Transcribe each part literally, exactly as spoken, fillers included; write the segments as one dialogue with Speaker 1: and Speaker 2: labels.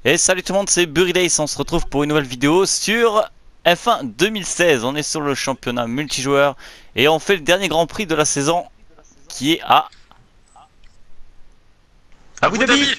Speaker 1: Et salut tout le monde, c'est Buridace, on se retrouve pour une nouvelle vidéo sur F un deux mille seize. On est sur le championnat multijoueur et on fait le dernier Grand Prix de la saison qui est à
Speaker 2: Abu Dhabi.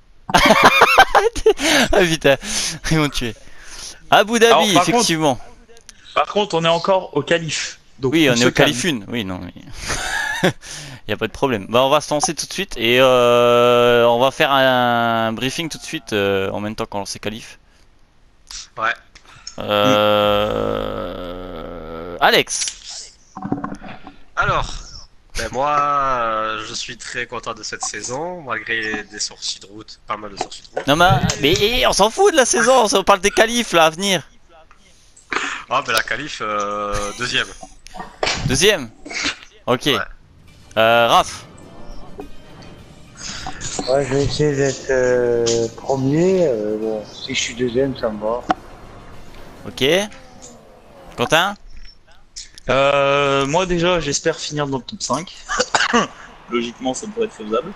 Speaker 1: Ah putain, ils m'ont tué. Abu Dhabi,
Speaker 2: Alors, par
Speaker 1: effectivement.
Speaker 2: Contre, par contre, on est encore au qualif. Donc
Speaker 1: oui, on,
Speaker 2: on
Speaker 1: est
Speaker 2: se
Speaker 1: au
Speaker 2: calme.
Speaker 1: qualif un. Oui, non, mais... y a pas de problème. Bah, on va se lancer tout de suite et euh, on va faire un briefing tout de suite euh, en même temps qu'on lance les qualifs.
Speaker 2: Ouais.
Speaker 1: Euh... Alex.
Speaker 3: Alors, ben moi, euh, je suis très content de cette saison, malgré des sorties de route, pas mal de sorties de route.
Speaker 1: Non mais, mais on s'en fout de la saison, on parle des qualifs là à venir.
Speaker 3: Ah ben la qualif, euh, deuxième.
Speaker 1: Deuxième. Ok.
Speaker 3: Ouais.
Speaker 1: Euh, Raph.
Speaker 4: Ouais, je vais essayer d'être euh, premier. Euh, bon, si je suis deuxième, ça me va.
Speaker 1: Ok. Quentin.
Speaker 2: Euh, moi déjà, j'espère finir dans le top cinq. Logiquement, ça devrait être faisable.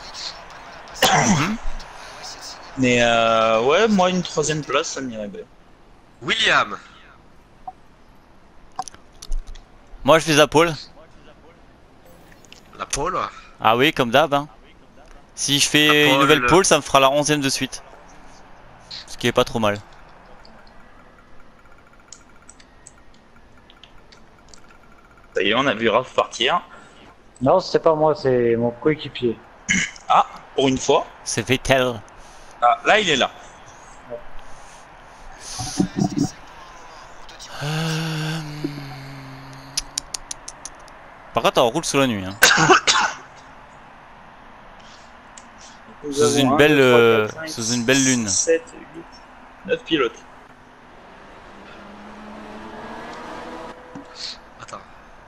Speaker 2: Mais euh, ouais, moi une troisième place, ça m'irait bien.
Speaker 3: William.
Speaker 1: Moi je fais la pole.
Speaker 3: La pole.
Speaker 1: Ah oui, comme d'hab. Hein. Si je fais
Speaker 3: La
Speaker 1: une
Speaker 3: pole,
Speaker 1: nouvelle
Speaker 3: le-
Speaker 1: pole, ça me fera la onzième de suite. Ce qui est pas trop mal.
Speaker 2: Ça y est, on a vu Raph partir.
Speaker 4: Non, c'est pas moi, c'est mon coéquipier.
Speaker 2: Ah, pour une fois.
Speaker 1: C'est Vettel.
Speaker 2: Ah, là, il est là.
Speaker 1: Euh... Par contre, on roule sous la nuit. Hein.
Speaker 2: Nous
Speaker 1: Sous
Speaker 2: avons
Speaker 1: une
Speaker 2: un,
Speaker 1: belle,
Speaker 2: deux, trois,
Speaker 1: euh,
Speaker 2: quatre, cinq,
Speaker 1: sous une belle lune.
Speaker 2: sept, huit, neuf pilotes.
Speaker 3: Attends.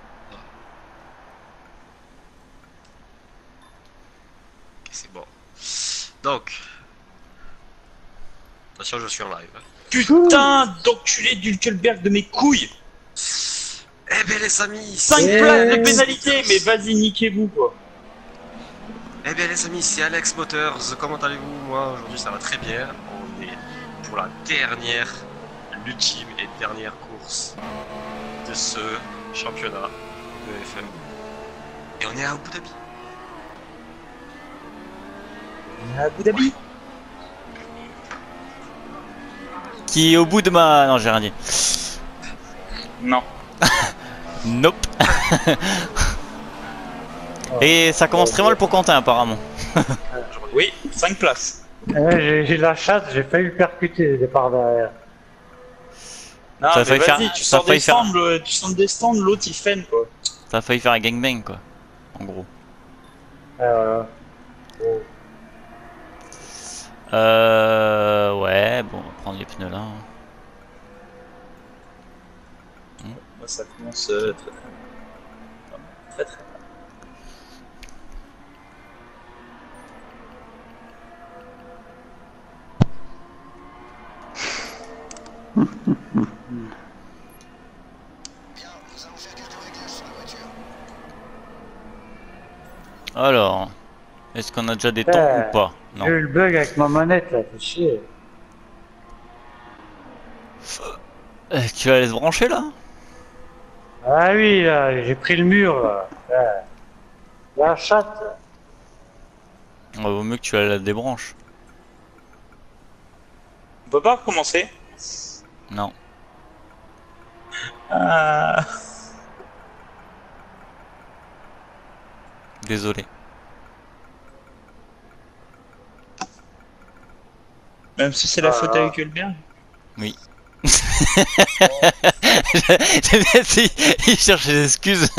Speaker 3: Ok, c'est bon. Donc. Attention, je suis en live.
Speaker 2: Putain d'enculé d'Hulkenberg de mes couilles.
Speaker 3: Eh ben les amis,
Speaker 2: cinq
Speaker 4: Eh.
Speaker 2: places de pénalité, mais vas-y, niquez-vous quoi.
Speaker 3: Eh bien les amis, c'est Alex Motors, comment allez-vous? Moi aujourd'hui ça va très bien, on est pour la dernière, l'ultime et dernière course de ce championnat de F un. Et on est à Abu Dhabi.
Speaker 2: Abu Dhabi.
Speaker 1: Qui est au bout de ma... Non, j'ai rien dit.
Speaker 2: Non.
Speaker 1: Nope. Et ça commence très mal pour Quentin apparemment.
Speaker 2: Oui, cinq places.
Speaker 4: Ouais, j'ai j'ai la chatte, j'ai failli percuter le départ derrière.
Speaker 2: Non,
Speaker 1: Ça a
Speaker 2: mais
Speaker 1: failli
Speaker 2: vas-y,
Speaker 1: faire-
Speaker 2: tu
Speaker 1: ça a
Speaker 2: sors
Speaker 1: failli
Speaker 2: des
Speaker 1: faire-
Speaker 2: stands, le- tu sors des stands, l'autre il freine quoi.
Speaker 1: Ça a failli faire un gangbang quoi. En gros.
Speaker 4: Euh, voilà.
Speaker 1: Euh... Ouais, bon, on va prendre les pneus là.
Speaker 2: Moi ça commence euh, très très très très.
Speaker 1: Alors... Est-ce qu'on a déjà des temps
Speaker 4: Ouais.
Speaker 1: ou pas?
Speaker 4: J'ai
Speaker 1: Non.
Speaker 4: eu le bug avec ma manette là, fais chier.
Speaker 1: Euh, tu vas aller se brancher là?
Speaker 4: Ah oui, là, j'ai pris le mur là. Ouais. La chatte.
Speaker 1: Ouais, vaut mieux que tu la débranches.
Speaker 2: On peut pas recommencer.
Speaker 1: Non.
Speaker 2: Ah.
Speaker 1: Désolé.
Speaker 2: Même si c'est la
Speaker 4: Ah.
Speaker 2: faute à Hülkenberg.
Speaker 1: Oui. il, il cherche des excuses.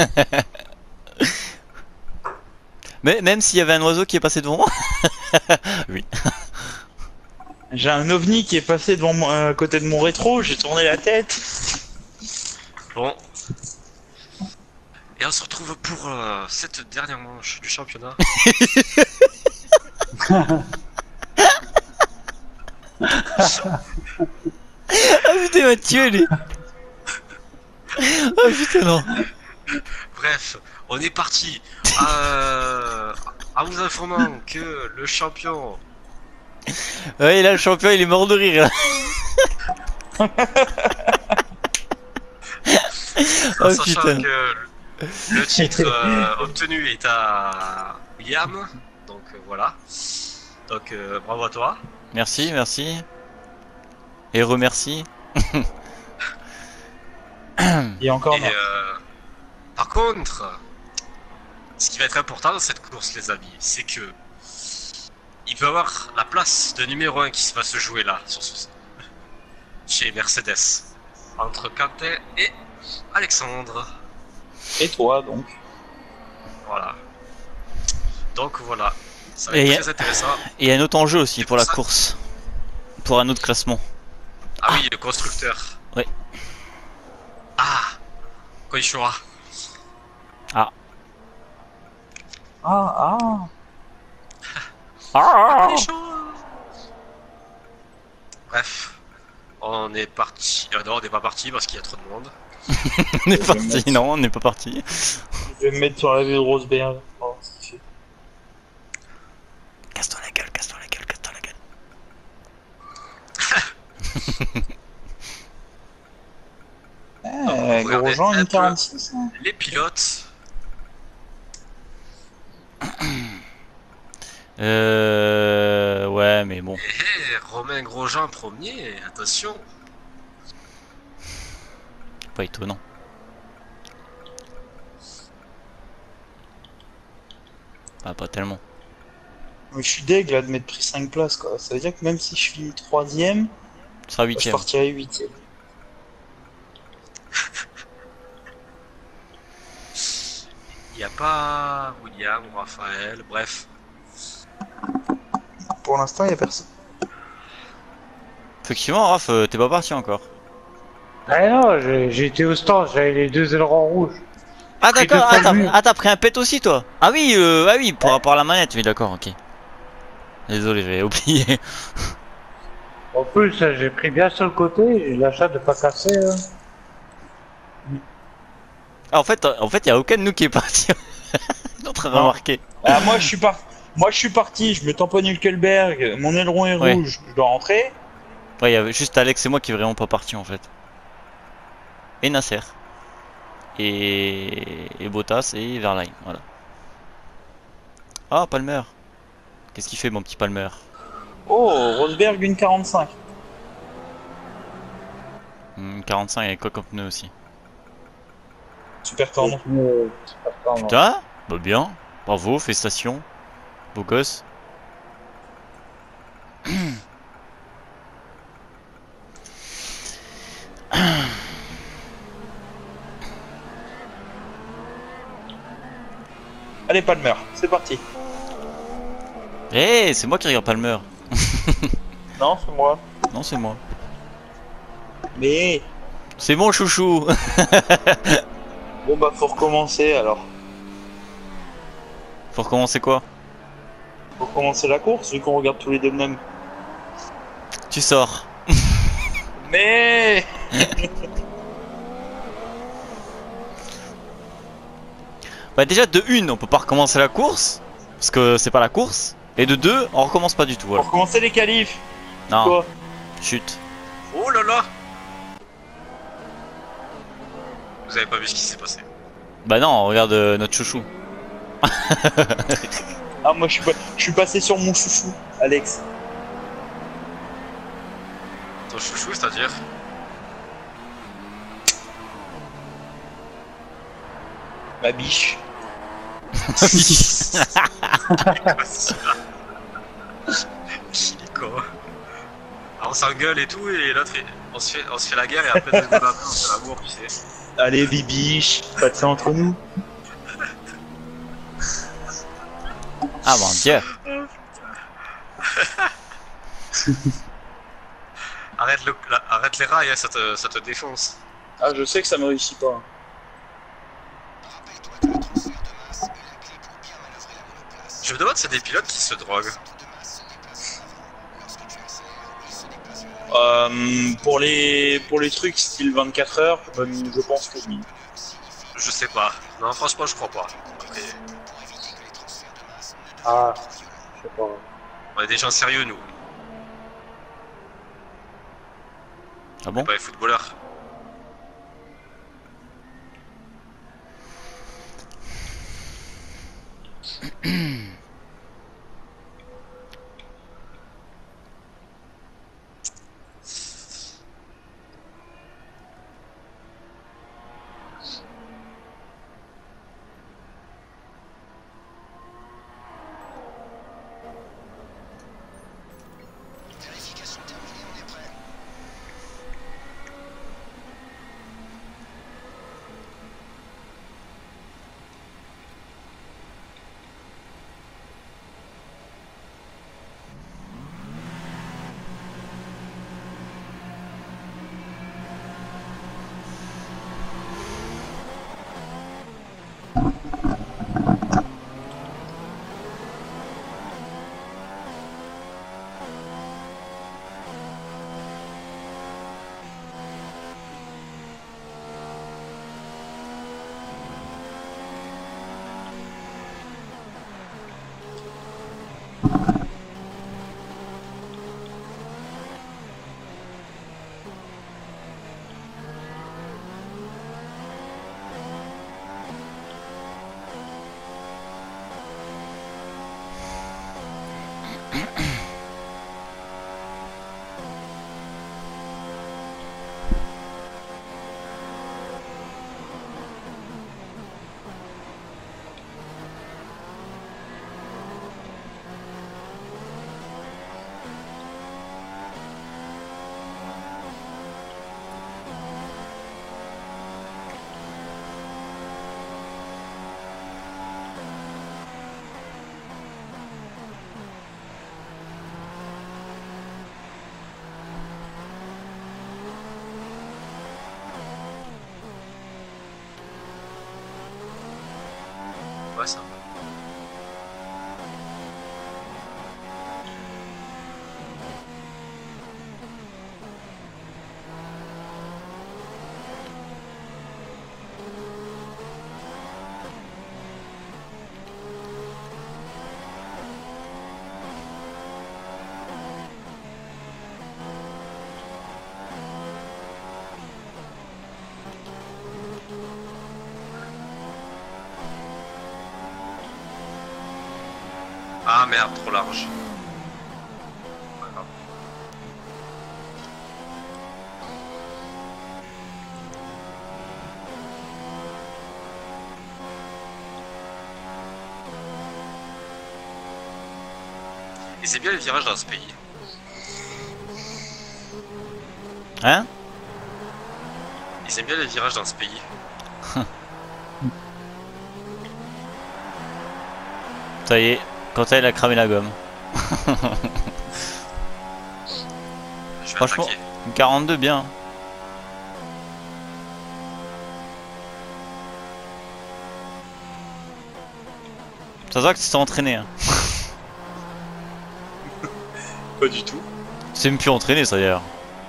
Speaker 1: Mais même s'il y avait un oiseau qui est passé devant moi. Oui.
Speaker 2: J'ai un ovni qui est passé devant moi, à côté de mon rétro, j'ai tourné la tête.
Speaker 3: Bon. Et on se retrouve pour euh, cette dernière manche du championnat.
Speaker 1: Ah putain, il m'a tué lui. Ah putain, non.
Speaker 3: Bref, on est parti. Euh, en vous informant que le champion
Speaker 1: Ouais, là, le champion, il est mort de rire. Là. Oh
Speaker 3: Sachant
Speaker 1: putain.
Speaker 3: que le titre euh, obtenu est à William, donc euh, voilà. Donc euh, bravo à toi.
Speaker 1: Merci, merci. Et remercie.
Speaker 2: Et encore
Speaker 3: Et euh, par contre, ce qui va être important dans cette course, les amis, c'est que il peut y avoir la place de numéro un qui va se jouer là, sur ce... chez Mercedes, entre Quentin et Alexandre.
Speaker 2: Et toi donc.
Speaker 3: Voilà. Donc voilà, ça va
Speaker 1: Et
Speaker 3: être
Speaker 1: y a-
Speaker 3: très intéressant.
Speaker 1: Et il y a un autre enjeu aussi
Speaker 3: C'est
Speaker 1: pour
Speaker 3: pour
Speaker 1: la
Speaker 3: ça.
Speaker 1: course. Pour un autre classement.
Speaker 3: Ah oui, le constructeur.
Speaker 1: Ouais.
Speaker 3: Ah, Koishura.
Speaker 2: Ah ah.
Speaker 1: Ah
Speaker 3: Bref, on est parti. Euh, non, on n'est pas parti parce qu'il y a trop de monde.
Speaker 1: On est parti, non, on n'est pas parti.
Speaker 2: Je vais me mettre sur la vue de Rosberg. Oh, ce qu'il fait.
Speaker 1: Casse-toi la gueule, casse-toi la gueule, casse-toi la gueule.
Speaker 2: Eh,
Speaker 3: regardez,
Speaker 2: Grosjean,
Speaker 3: un
Speaker 2: une
Speaker 3: peu.
Speaker 2: quarante-six. Hein.
Speaker 3: Les pilotes.
Speaker 1: Euh... Ouais, mais bon.
Speaker 3: Eh, Romain Grosjean premier, attention.
Speaker 1: Pas étonnant. Ah, pas tellement.
Speaker 2: Mais je suis deg là de m'être pris cinq places quoi. Ça veut dire que même si je finis troisième,
Speaker 1: Ce sera
Speaker 2: je
Speaker 1: huitième.
Speaker 2: partirai huitième.
Speaker 3: Il n'y a pas William ou Raphaël, bref.
Speaker 2: Pour l'instant, il n'y a personne.
Speaker 1: Effectivement, Raph, euh, t'es pas parti encore.
Speaker 4: Ah non, j'ai j'ai été au stand, j'avais les deux ailerons rouges.
Speaker 1: Ah
Speaker 4: Pris
Speaker 1: d'accord,
Speaker 4: deux
Speaker 1: ah
Speaker 4: fois
Speaker 1: t'as
Speaker 4: le mur.
Speaker 1: ah, t'as pris un pet aussi toi. Ah oui, euh, ah oui, par rapport à la manette, oui d'accord, ok. Désolé, j'avais oublié.
Speaker 4: En plus, j'ai pris bien sur le côté, j'ai l'achat de pas casser. Hein.
Speaker 1: Ah, en fait, euh, en fait, y a aucun de nous qui est parti. En train de
Speaker 2: Non.
Speaker 1: remarquer.
Speaker 2: Ah, moi, je suis parti. Moi, je suis parti. Je me tamponne Hülkenberg. Mon aileron est
Speaker 1: Ouais.
Speaker 2: rouge. Je dois rentrer.
Speaker 1: Ouais, y avait juste Alex et moi qui est vraiment pas parti en fait. Et Nasser. Et, et Bottas et Verlaine, voilà. Ah, Palmer. Qu'est-ce qu'il fait mon petit Palmer?
Speaker 2: Oh, Rosberg, une quarante-cinq.
Speaker 1: Hmm, quarante-cinq avec quoi comme pneu aussi?
Speaker 2: Super tendre.
Speaker 4: Euh, c'est pas le temps, non.
Speaker 1: Putain, bah bien, bravo, félicitations, beau gosse.
Speaker 2: Allez, Palmer, c'est parti.
Speaker 1: Eh, c'est moi qui regarde Palmer.
Speaker 2: Non, c'est moi.
Speaker 1: Non, c'est moi.
Speaker 2: Mais
Speaker 1: C'est mon chouchou.
Speaker 2: bon, bah, faut recommencer alors.
Speaker 1: Faut recommencer quoi?
Speaker 2: Faut recommencer la course vu qu'on regarde tous les deux le même.
Speaker 1: Tu sors.
Speaker 2: Mais
Speaker 1: Bah déjà de une, on peut pas recommencer la course parce que c'est pas la course. Et de deux, on recommence pas du tout.
Speaker 2: pour
Speaker 1: Voilà.
Speaker 2: recommencer les qualifs.
Speaker 1: Non,
Speaker 2: Quoi?
Speaker 1: chute.
Speaker 3: Oh là là. Vous avez pas vu ce qui s'est passé.
Speaker 1: Bah non, regarde euh, notre chouchou.
Speaker 2: Ah, moi, je suis, pas... je suis passé sur mon chouchou, Alex.
Speaker 3: Ton chouchou, c'est-à-dire?
Speaker 2: Ma biche.
Speaker 3: Qui est con. Alors on s'engueule et tout, et l'autre, il- on se fait, on se fait la guerre, et après, deux secondes après, on fait l'amour, tu sais.
Speaker 2: Allez, bibiche. Pas de ça entre nous.
Speaker 1: Ah mon dieu.
Speaker 3: Arrête, le, la- arrête les rails, hein, ça, te, ça te défonce.
Speaker 2: Ah, je sais que ça me réussit pas.
Speaker 3: Je me demande si c'est des pilotes qui se droguent.
Speaker 2: Euh, pour les pour les trucs style vingt-quatre heures, euh, je pense que oui.
Speaker 3: Je sais pas. Non, franchement, je crois pas. Après,
Speaker 4: Ah, je sais pas.
Speaker 3: on est des gens sérieux, nous.
Speaker 1: Ah bon?
Speaker 3: Pas les footballeurs. Ouais, ça. Ah merde, trop large. Pas grave. Et c'est bien les virages dans ce pays.
Speaker 1: Hein?
Speaker 3: Ils aiment bien les virages dans ce pays.
Speaker 1: Ça y est, quand elle a cramé la gomme.
Speaker 3: Je vais
Speaker 1: Franchement,
Speaker 3: attaquer.
Speaker 1: quarante-deux bien. Ça se voit que tu t'es entraîné. Hein.
Speaker 2: Pas du tout.
Speaker 1: Tu t'es même plus entraîné ça d'ailleurs.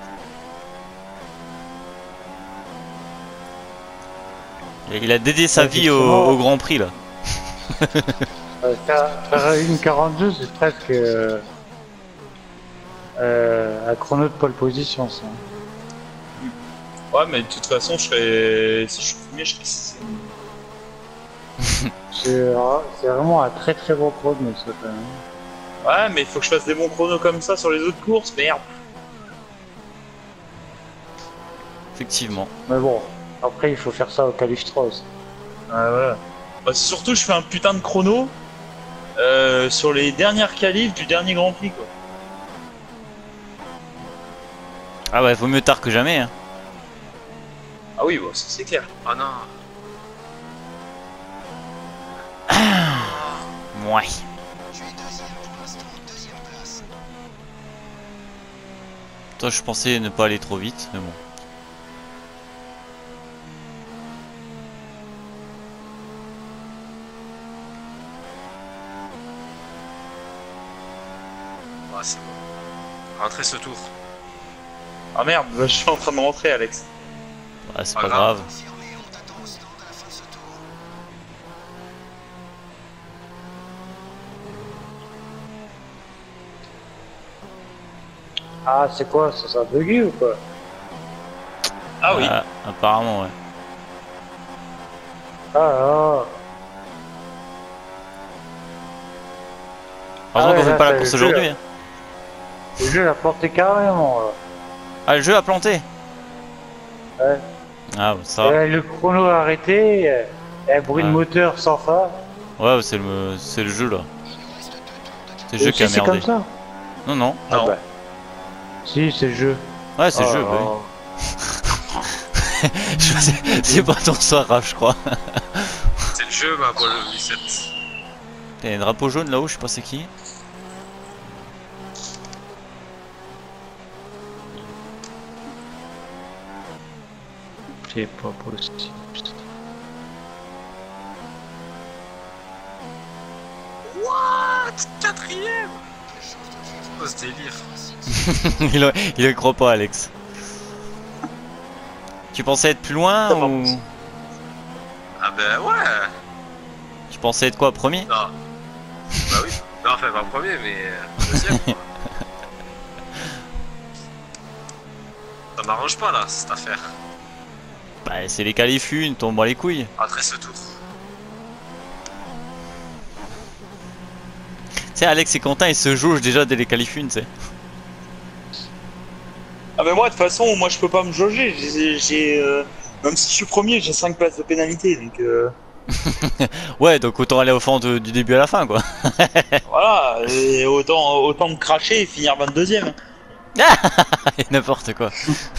Speaker 1: Il a dédié sa
Speaker 4: Ouais,
Speaker 1: vie au,
Speaker 4: justement.
Speaker 1: au Grand Prix là.
Speaker 4: Euh, faire, faire une quarante-deux, c'est presque euh, euh, un chrono de pole position, ça.
Speaker 2: Ouais, mais de toute façon, je serais. Si je suis premier, je serais sixième.
Speaker 4: C'est c'est vraiment un très très bon chrono, ça, quand même.
Speaker 2: Ouais, mais il faut que je fasse des bons chronos comme ça sur les autres courses, merde.
Speaker 1: Effectivement.
Speaker 4: Mais bon, après, il faut faire ça au Calif trois aussi.
Speaker 2: Ouais, voilà. Bah, surtout, je fais un putain de chrono euh, sur les dernières qualifs du dernier Grand Prix, quoi.
Speaker 1: Ah ouais, vaut mieux tard que jamais. Hein.
Speaker 2: Ah oui, bon, ça c'est clair.
Speaker 3: Oh non.
Speaker 1: Ouais. Toi, je pensais ne pas aller trop vite, mais bon.
Speaker 3: Ah, c'est bon. Rentrez ce tour.
Speaker 2: Ah merde, bah, je suis en train de rentrer, Alex.
Speaker 1: Ah, c'est
Speaker 3: Pas
Speaker 1: pas
Speaker 3: grave.
Speaker 1: grave.
Speaker 4: Ah, c'est quoi? Ça, ça a bugué ou quoi?
Speaker 2: Ah oui.
Speaker 1: Euh, apparemment, ouais.
Speaker 4: Ah, ah.
Speaker 1: Heureusement
Speaker 4: Ah
Speaker 1: qu'on
Speaker 4: ouais,
Speaker 1: fait
Speaker 4: là,
Speaker 1: pas la
Speaker 4: c'est
Speaker 1: course
Speaker 4: le jeu,
Speaker 1: aujourd'hui.
Speaker 4: là.
Speaker 1: hein.
Speaker 4: Le jeu l'a planté carrément. Là.
Speaker 1: Ah, le jeu a planté.
Speaker 4: Ouais.
Speaker 1: Ah, bah, ça va.
Speaker 4: Euh, le chrono a arrêté, euh, un bruit de
Speaker 1: Ouais.
Speaker 4: moteur sans fin.
Speaker 1: Ouais, c'est le, c'est le jeu là. C'est le
Speaker 4: Et
Speaker 1: jeu qui a
Speaker 4: aussi, c'est
Speaker 1: merdé.
Speaker 4: comme ça.
Speaker 1: Non, non.
Speaker 4: Ah
Speaker 2: Non.
Speaker 4: bah. Si, c'est le jeu.
Speaker 1: Ouais, c'est le
Speaker 4: Oh
Speaker 1: jeu,
Speaker 4: là
Speaker 1: bah
Speaker 4: là.
Speaker 1: oui. Je sais- C'est pas ton soir, Raph, je crois.
Speaker 3: C'est le jeu, ma Paul dix-sept.
Speaker 1: Il y a un drapeau jaune là-haut, je sais pas c'est qui.
Speaker 4: C'est pas possible.
Speaker 3: What? Quatrième? Oh, ce délire.
Speaker 1: il, le- il le croit pas, Alex. Tu pensais être plus loin
Speaker 2: Ça va,
Speaker 1: ou.
Speaker 3: Ah ben ouais.
Speaker 1: Tu pensais être quoi, premier?
Speaker 3: Non. Bah oui. Non, enfin pas premier, mais euh, deuxième. quoi. Ça m'arrange pas là, cette affaire.
Speaker 1: Bah, c'est les qualifs une, tombe les couilles.
Speaker 3: Après ce tour.
Speaker 1: Tu sais, Alex et Quentin ils se jaugent déjà dès les qualifs une, tu sais.
Speaker 2: Ah mais moi de toute façon, moi je peux pas me jauger. J'ai, j'ai, euh, même si je suis premier, j'ai cinq places de pénalité, donc euh,
Speaker 1: Ouais, donc autant aller au fond de- du début à la fin, quoi.
Speaker 2: voilà. Et autant, autant me cracher et finir vingt-deuxième.
Speaker 1: N'importe quoi.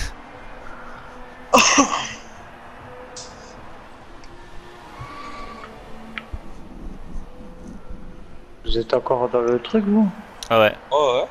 Speaker 4: Vous êtes encore dans le truc, vous?
Speaker 1: Ah ouais.
Speaker 2: Oh ouais.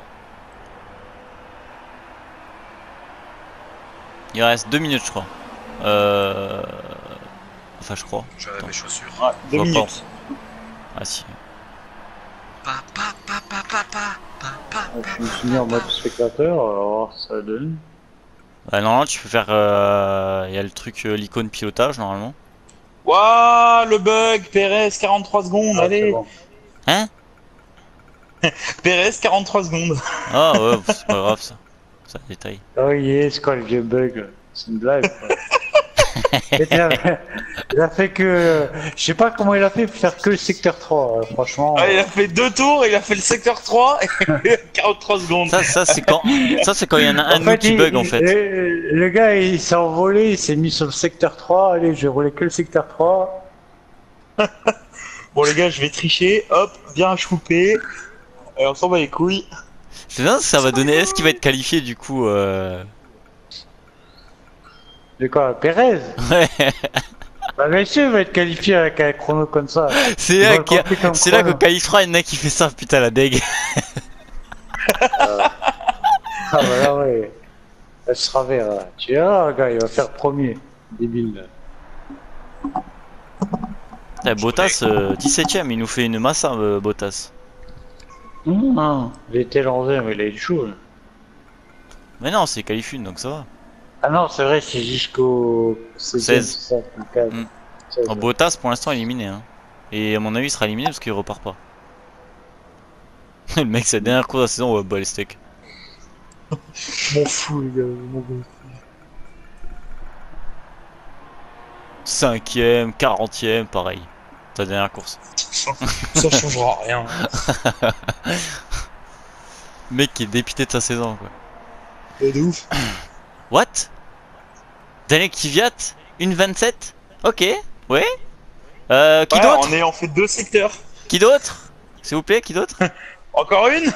Speaker 1: Il reste deux minutes, je crois. Euh... Enfin, je crois.
Speaker 3: J'avais mes chaussures.
Speaker 2: Ouais, deux
Speaker 1: vois
Speaker 2: minutes.
Speaker 1: Ah si.
Speaker 3: Pa, pa, pa, pa, pa, pa, pa, pa,
Speaker 4: Je me suis mis en mode spectateur, alors ça donne.
Speaker 1: Bah, normalement, tu peux faire. euh, Il y a le truc, euh, l'icône pilotage, normalement.
Speaker 2: Waouh, le bug, Pérez, quarante-trois secondes,
Speaker 4: Ah,
Speaker 2: allez.
Speaker 4: c'est bon.
Speaker 1: Hein?
Speaker 2: Pérez, quarante-trois secondes.
Speaker 1: Ah ouais, c'est pas grave ça. Ça détaille.
Speaker 4: Oh yes, quoi, le vieux bug. C'est une blague, quoi. Et il, a, il a fait que. Je sais pas comment il a fait pour faire que le secteur trois, euh, franchement.
Speaker 2: Ah, il a fait deux tours, il a fait le secteur trois et quarante-trois secondes.
Speaker 1: Ça, ça c'est quand. Ça, c'est quand il y en a un
Speaker 4: En
Speaker 1: de nous
Speaker 4: fait,
Speaker 1: qui
Speaker 4: il-
Speaker 1: bug en
Speaker 4: il-
Speaker 1: fait.
Speaker 4: Le, le gars, il s'est envolé, il s'est mis sur le secteur trois. Allez, je vais rouler que le secteur trois.
Speaker 2: Bon les gars, je vais tricher, hop, bien chouper. Et on s'en bat les couilles.
Speaker 1: Je sais pas ce que ça va donner. Est-ce qu'il va être qualifié du coup euh...
Speaker 4: De quoi, Pérez?
Speaker 1: Ouais.
Speaker 4: Bah, bien sûr, il va être qualifié avec un chrono comme ça.
Speaker 1: C'est
Speaker 4: Il va
Speaker 1: là,
Speaker 4: le
Speaker 1: qu'il y a-
Speaker 4: compter comme
Speaker 1: c'est là
Speaker 4: chrono.
Speaker 1: qu'au qualifera, il y en a qui fait ça, putain la deg.
Speaker 4: Ah, voilà, ouais. Elle se travers, là. Tu verras, le gars, il va faire premier. Débile.
Speaker 1: Putain, Bottas, euh, dix-septième, il nous fait une masse, hein, euh, Bottas.
Speaker 4: Non. Il était lancé, mais il a eu chaud. là.
Speaker 1: Mais non, c'est qualif une, donc ça va.
Speaker 4: Ah non, c'est vrai, c'est jusqu'au
Speaker 1: seize.
Speaker 4: c'est ça, le cadre.
Speaker 1: Mm.
Speaker 4: seize.
Speaker 1: Alors, Bottas pour l'instant éliminé. Hein. Et à mon avis, il sera éliminé parce qu'il repart pas. Le mec, sa dernière course de la saison, ouais, bah les steaks.
Speaker 2: Je m'en fous les gars, je m'en fous.
Speaker 1: Cinquième, quarantième, pareil. Ta dernière course.
Speaker 2: Ça, ça changera rien.
Speaker 1: Le mec qui est dépité de sa saison, quoi.
Speaker 2: C'est de ouf.
Speaker 1: What? Daniel Kvyat? Une vingt-sept? Ok, ouais. Euh, qui
Speaker 2: Ouais,
Speaker 1: d'autre?
Speaker 2: en ayant fait deux secteurs.
Speaker 1: Qui d'autre? S'il vous plaît, qui d'autre?
Speaker 2: Encore une?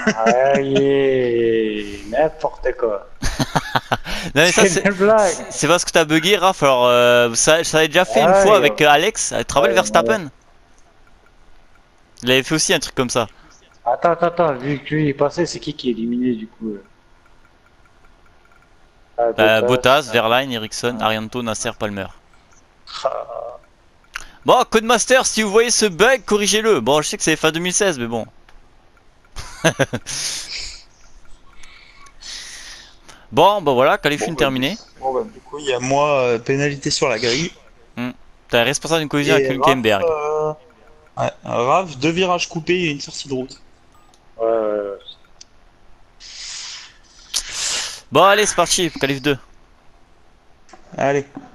Speaker 4: Aïe, n'importe quoi.
Speaker 1: Non mais ça
Speaker 4: C'est
Speaker 1: c'est...
Speaker 4: une blague.
Speaker 1: C'est parce que t'as bugué, Raph. Alors, euh, ça, ça avait déjà fait une
Speaker 4: Ah,
Speaker 1: fois
Speaker 4: ouais.
Speaker 1: avec euh, Alex, à travers
Speaker 4: Ouais,
Speaker 1: Verstappen. Il avait fait aussi un truc comme ça.
Speaker 4: Attends, attends, attends, vu que lui est passé, c'est qui qui est éliminé du coup euh ah,
Speaker 1: Bah, Bottas, Verlaine, Ericsson, Arianto, Nasser, Palmer.
Speaker 4: Ah,
Speaker 1: Bon, Codemaster, si vous voyez ce bug, corrigez-le. Bon, je sais que c'est fin deux mille seize, mais bon. Bon, bah voilà, qualif
Speaker 2: Bon,
Speaker 1: une
Speaker 2: bah,
Speaker 1: terminée.
Speaker 2: Bon bah du coup il y a moi euh, pénalité sur la grille.
Speaker 1: T'es responsable d'une collision
Speaker 2: Et
Speaker 1: avec
Speaker 2: Raph,
Speaker 1: Hülkenberg.
Speaker 2: euh, ouais, Raph, deux virages coupés et une sortie de route.
Speaker 4: ouais, ouais, ouais.
Speaker 1: Bon, allez, c'est parti, qualif deux.
Speaker 2: Allez.